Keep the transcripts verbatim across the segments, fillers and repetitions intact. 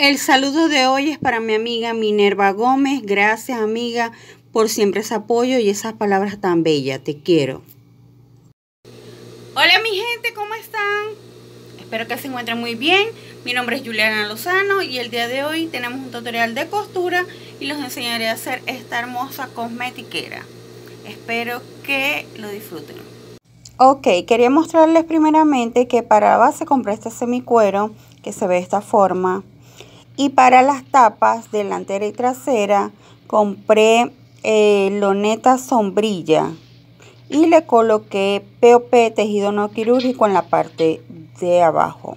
El saludo de hoy es para mi amiga Minerva Gómez. Gracias, amiga, por siempre ese apoyo y esas palabras tan bellas. Te quiero. Hola, mi gente, ¿cómo están? Espero que se encuentren muy bien. Mi nombre es Juliana Lozano y el día de hoy tenemos un tutorial de costura y los enseñaré a hacer esta hermosa cosmetiquera. Espero que lo disfruten. Ok, quería mostrarles primeramente que para la base compré este semicuero que se ve de esta forma. Y para las tapas delantera y trasera compré eh, loneta sombrilla y le coloqué P O P, tejido no quirúrgico, en la parte de abajo.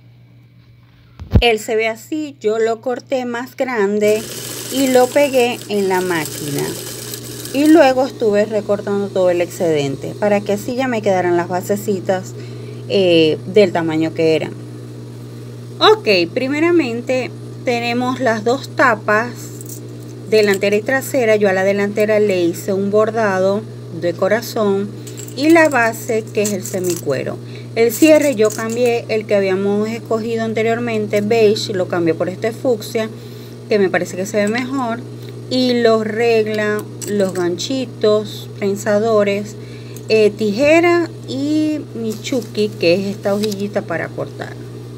Él se ve así, yo lo corté más grande y lo pegué en la máquina. Y luego estuve recortando todo el excedente para que así ya me quedaran las basecitas eh, del tamaño que eran. Ok, primeramente tenemos las dos tapas, delantera y trasera. Yo a la delantera le hice un bordado de corazón y la base, que es el semicuero. El cierre yo cambié el que habíamos escogido anteriormente, beige, lo cambié por este fucsia, que me parece que se ve mejor. Y los regla, los ganchitos, prensadores, eh, tijera y mi chuki, que es esta hojillita para cortar.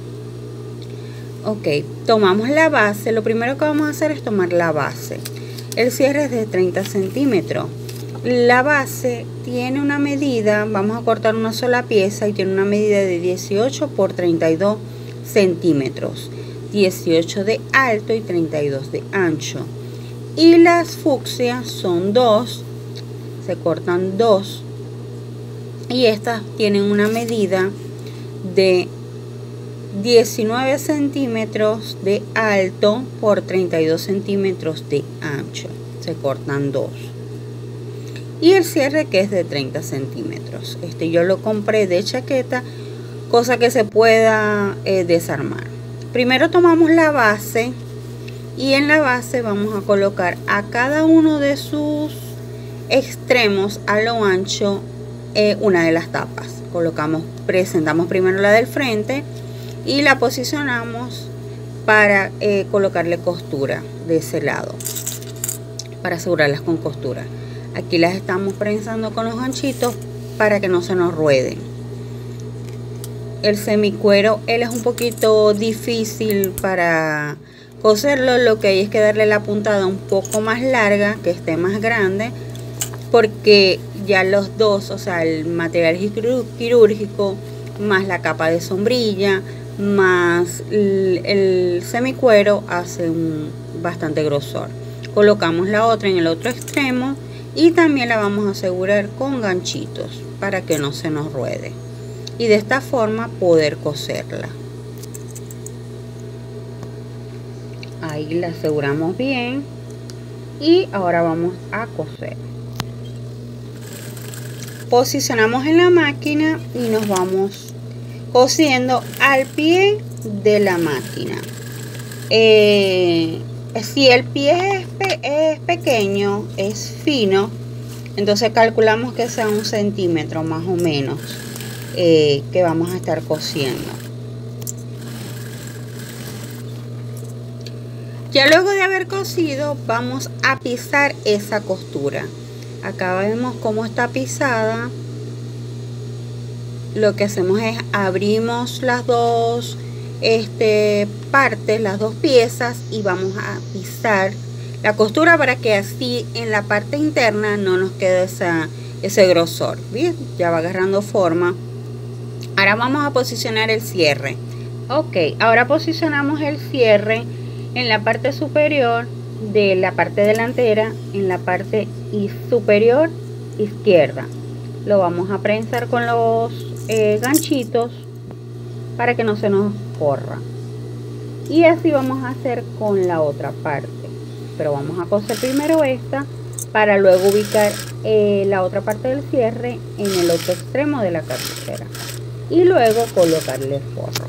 Ok, tomamos la base. Lo primero que vamos a hacer es tomar la base. El cierre es de treinta centímetros. La base tiene una medida, vamos a cortar una sola pieza y tiene una medida de dieciocho por treinta y dos centímetros. dieciocho de alto y treinta y dos de ancho. Y las fucsias son dos, se cortan dos. Y estas tienen una medida de diecinueve centímetros de alto por treinta y dos centímetros de ancho, se cortan dos. Y el cierre, que es de treinta centímetros, este yo lo compré de chaqueta, cosa que se pueda eh, desarmar. Primero tomamos la base y en la base vamos a colocar a cada uno de sus extremos a lo ancho eh, una de las tapas. Colocamos, presentamos primero la del frente y la posicionamos para eh, colocarle costura de ese lado, para asegurarlas con costura. Aquí las estamos prensando con los ganchitos para que no se nos rueden. El semicuero, él es un poquito difícil para coserlo. Lo que hay es que darle la puntada un poco más larga, que esté más grande, porque ya los dos, o sea, el material quirúrgico más la capa de sombrilla más el, el semicuero hace un bastante grosor. Colocamos la otra en el otro extremo y también la vamos a asegurar con ganchitos para que no se nos ruede y de esta forma poder coserla. Ahí la aseguramos bien y ahora vamos a coser. Posicionamos en la máquina y nos vamos cosiendo al pie de la máquina. Eh, si el pie es, pe es pequeño, es fino, entonces calculamos que sea un centímetro más o menos eh, que vamos a estar cosiendo. Ya luego de haber cosido vamos a pisar esa costura. Acá vemos cómo está pisada. Lo que hacemos es abrimos las dos este, partes, las dos piezas, y vamos a pisar la costura para que así en la parte interna no nos quede esa, ese grosor. Bien, ya va agarrando forma. Ahora vamos a posicionar el cierre. Ok, ahora posicionamos el cierre en la parte superior de la parte delantera, en la parte superior izquierda. Lo vamos a prensar con los eh, ganchitos para que no se nos corra. Y así vamos a hacer con la otra parte. Pero vamos a coser primero esta para luego ubicar eh, la otra parte del cierre en el otro extremo de la cartuchera. Y luego colocarle forro.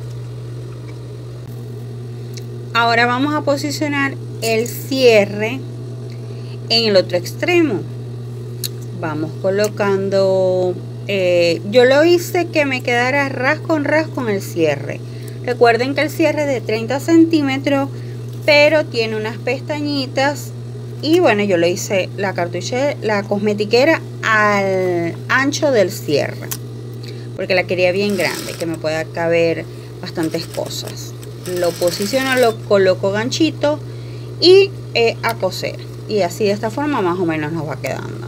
Ahora vamos a posicionar el cierre en el otro extremo. Vamos colocando, eh, yo lo hice que me quedara ras con ras con el cierre. Recuerden que el cierre es de treinta centímetros pero tiene unas pestañitas. Y bueno, yo le hice la cartuchera, la cosmetiquera al ancho del cierre, porque la quería bien grande, que me pueda caber bastantes cosas. Lo posiciono, lo coloco ganchito y eh, a coser. Y así de esta forma más o menos nos va quedando.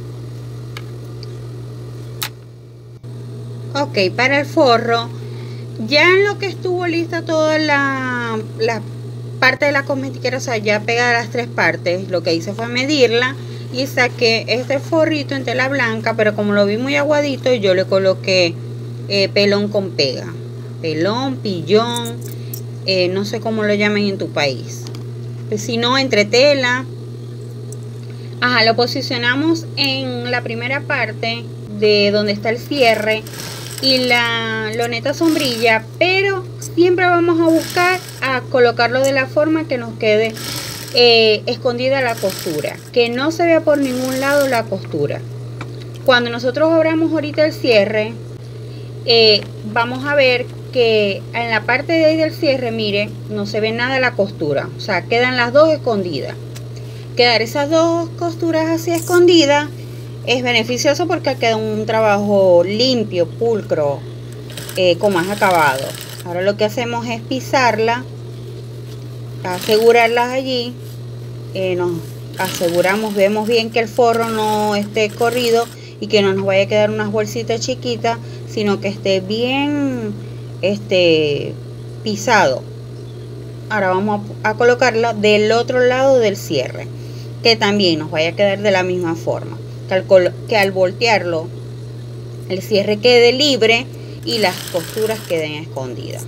Ok, para el forro, ya en lo que estuvo lista toda la, la parte de la cosmetiquera, o sea, ya pegada las tres partes, lo que hice fue medirla y saqué este forrito en tela blanca, pero como lo vi muy aguadito, yo le coloqué eh, pelón con pega, pelón, pillón, eh, no sé cómo lo llamen en tu país, pues, si no, entre tela. Ajá, lo posicionamos en la primera parte de donde está el cierre y la loneta sombrilla, pero siempre vamos a buscar a colocarlo de la forma que nos quede eh, escondida la costura, que no se vea por ningún lado la costura. Cuando nosotros abramos ahorita el cierre, eh, vamos a ver que en la parte de ahí del cierre, mire, no se ve nada de la costura, o sea, quedan las dos escondidas. Quedar esas dos costuras así escondidas es beneficioso porque queda un trabajo limpio, pulcro, eh, con más acabado. Ahora lo que hacemos es pisarla, asegurarlas allí, eh, nos aseguramos, vemos bien que el forro no esté corrido y que no nos vaya a quedar unas bolsitas chiquitas, sino que esté bien este, pisado. Ahora vamos a, a colocarla del otro lado del cierre, que también nos vaya a quedar de la misma forma. Que al, que al voltearlo el cierre quede libre y las costuras queden escondidas.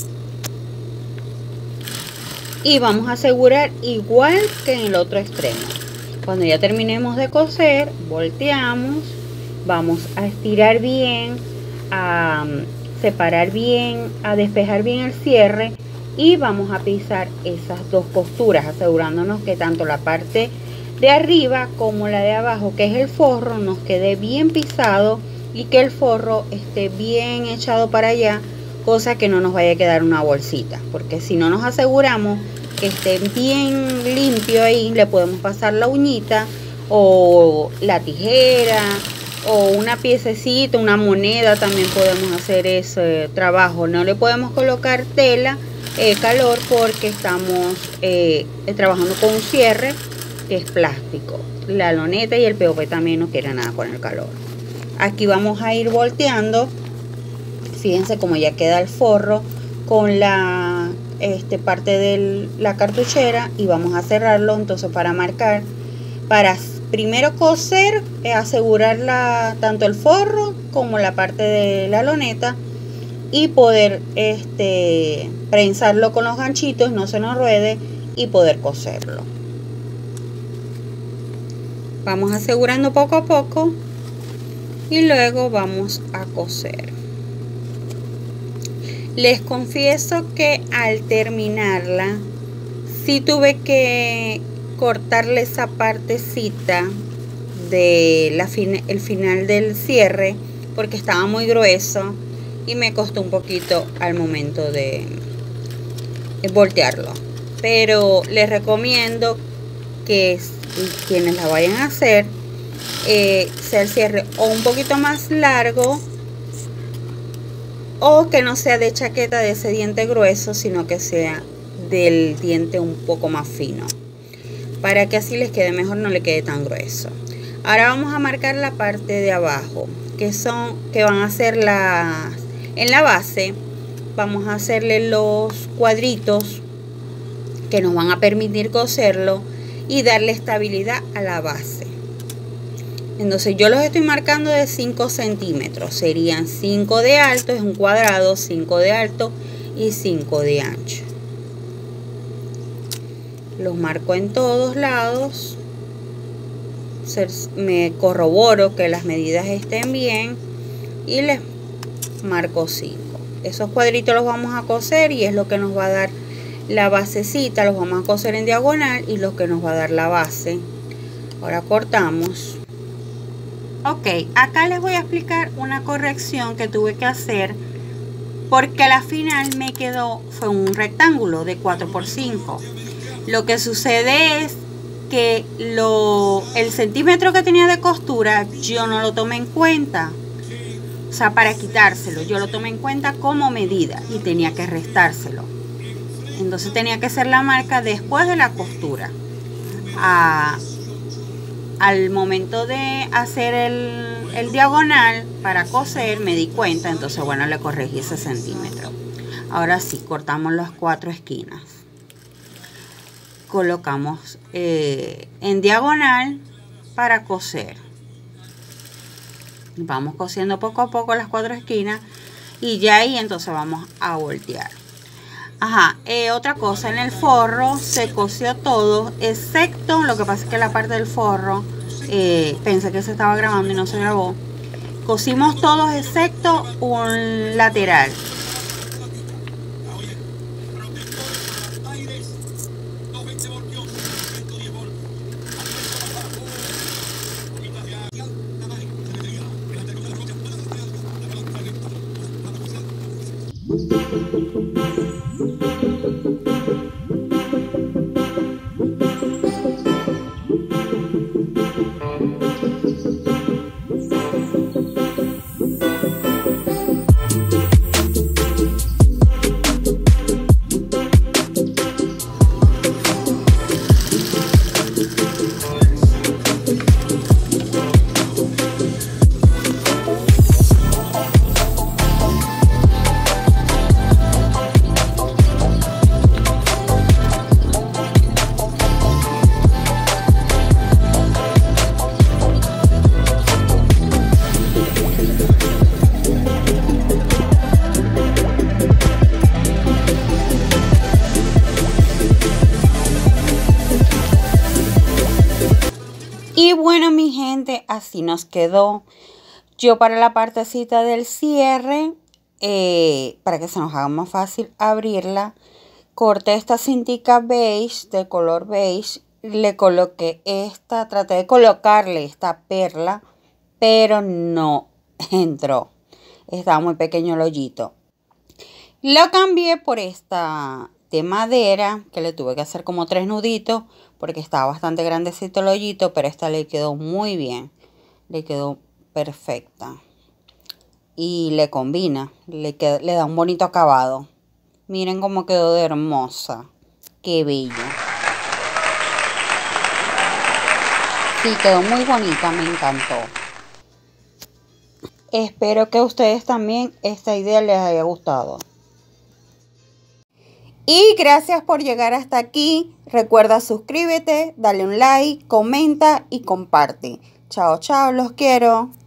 Y vamos a asegurar igual que en el otro extremo. Cuando ya terminemos de coser, volteamos, vamos a estirar bien, a separar bien, a despejar bien el cierre y vamos a pisar esas dos costuras, asegurándonos que tanto la parte de arriba como la de abajo, que es el forro, nos quede bien pisado y que el forro esté bien echado para allá, cosa que no nos vaya a quedar una bolsita, porque si no nos aseguramos que esté bien limpio ahí, le podemos pasar la uñita o la tijera o una piececita, una moneda, también podemos hacer ese trabajo. No le podemos colocar tela, eh, calor, porque estamos eh, trabajando con un cierre que es plástico. La loneta y el P O P también no quiere nada con el calor. Aquí vamos a ir volteando. Fíjense cómo ya queda el forro con la este, parte de la cartuchera y vamos a cerrarlo. Entonces, para marcar, para primero coser, eh, asegurar la, tanto el forro como la parte de la loneta y poder este, prensarlo con los ganchitos, no se nos ruede, y poder coserlo. Vamos asegurando poco a poco y luego vamos a coser. Les confieso que al terminarla sí tuve que cortarle esa partecita de la fin el final del cierre porque estaba muy grueso y me costó un poquito al momento de, de voltearlo, pero les recomiendo que quienes la vayan a hacer eh, sea el cierre o un poquito más largo o que no sea de chaqueta de ese diente grueso, sino que sea del diente un poco más fino, para que así les quede mejor, no le quede tan grueso. Ahora vamos a marcar la parte de abajo, que son que van a ser las en la base. Vamos a hacerle los cuadritos que nos van a permitir coserlo y darle estabilidad a la base. Entonces yo los estoy marcando de cinco centímetros, serían cinco de alto, es un cuadrado, cinco de alto y cinco de ancho. Los marco en todos lados, me corroboro que las medidas estén bien y les marco cinco. Esos cuadritos los vamos a coser y es lo que nos va a dar la basecita, los vamos a coser en diagonal y lo que nos va a dar la base. Ahora cortamos. Ok, acá les voy a explicar una corrección que tuve que hacer porque a la final me quedó, fue un rectángulo de cuatro por cinco. Lo que sucede es que lo, el centímetro que tenía de costura yo no lo tomé en cuenta. O sea, para quitárselo, yo lo tomé en cuenta como medida y tenía que restárselo. Entonces tenía que ser la marca después de la costura. A, al momento de hacer el, el diagonal para coser me di cuenta, entonces bueno, le corregí ese centímetro. Ahora sí, cortamos las cuatro esquinas. Colocamos eh, en diagonal para coser. Vamos cosiendo poco a poco las cuatro esquinas y ya ahí entonces vamos a voltear. Ajá, eh, otra cosa, en el forro se cosió todo, excepto, lo que pasa es que la parte del forro, eh, pensé que se estaba grabando y no se grabó. Cosimos todos excepto un lateral. Y bueno, mi gente, así nos quedó. Yo para la partecita del cierre, eh, para que se nos haga más fácil abrirla, corté esta cintica beige, de color beige. Le coloqué esta, traté de colocarle esta perla, pero no entró. Estaba muy pequeño el hoyito. Lo cambié por esta de madera, que le tuve que hacer como tres nuditos, porque estaba bastante grandecito el hoyito, pero esta le quedó muy bien. Le quedó perfecta. Y le combina, le, queda, le da un bonito acabado. Miren cómo quedó de hermosa. Qué bello. Sí, quedó muy bonita, me encantó. Espero que a ustedes también esta idea les haya gustado. Y gracias por llegar hasta aquí. Recuerda suscríbete, dale un like, comenta y comparte. Chao, chao, los quiero.